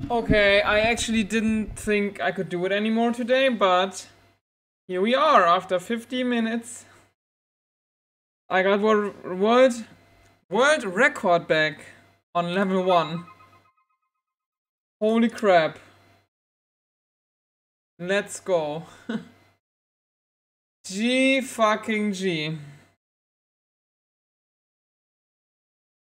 Okay, I actually didn't think I could do it anymore today, but here we are after 50 minutes. I got world record back on level 1. Holy crap. Let's go. G fucking G.